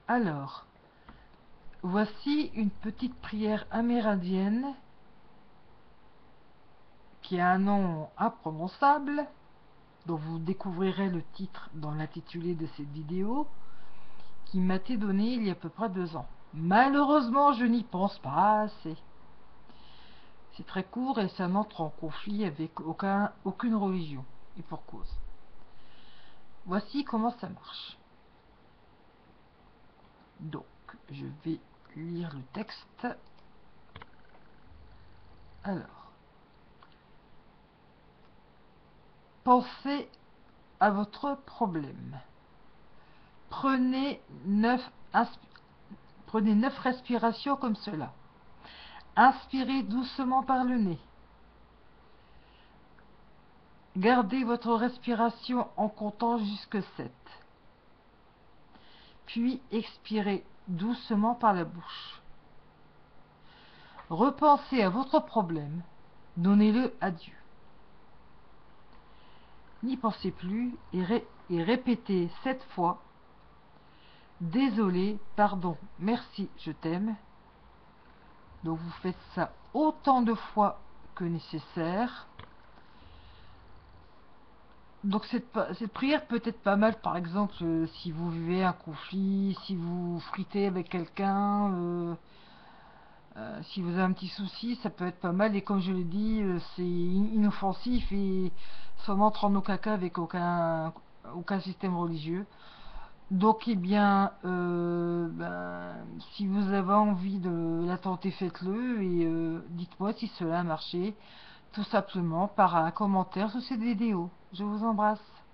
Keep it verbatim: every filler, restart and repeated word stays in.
Alors, voici une petite prière amérindienne qui a un nom imprononçable, dont vous découvrirez le titre dans l'intitulé de cette vidéo, qui m'a été donnée il y a à peu près deux ans. Malheureusement, je n'y pense pas assez. C'est très court et ça n'entre en conflit avec aucun, aucune religion, et pour cause. Voici comment ça marche. Donc, je vais lire le texte. Alors, pensez à votre problème. Prenez neuf, prenez neuf respirations comme cela. Inspirez doucement par le nez. Gardez votre respiration en comptant jusque sept. Puis expirez doucement par la bouche. Repensez à votre problème. Donnez-le à Dieu. N'y pensez plus et, ré et répétez sept fois. Désolé, pardon, merci, je t'aime. Donc vous faites ça autant de fois que nécessaire. Donc cette, cette prière peut être pas mal, par exemple, euh, si vous vivez un conflit, si vous fritez avec quelqu'un, euh, euh, si vous avez un petit souci, ça peut être pas mal. Et comme je l'ai dit, euh, c'est inoffensif et ça n'entre en aucun cas avec aucun, aucun système religieux. Donc, eh bien, euh, ben, si vous avez envie de la tenter, faites-le et euh, dites-moi si cela a marché, tout simplement par un commentaire sous cette vidéo. Je vous embrasse.